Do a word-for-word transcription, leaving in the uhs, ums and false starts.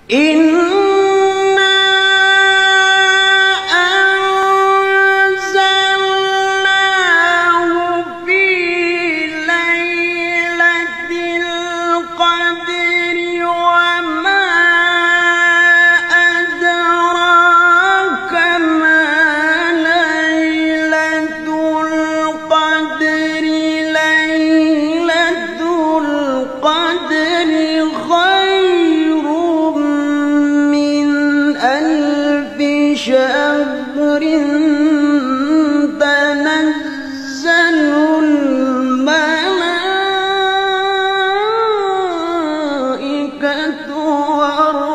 إنا أنزلناه في ليلة القدر وما أدراك ما ليلة القدر ليلة القدر خير من ألف شهر تنزل الملائكة والروح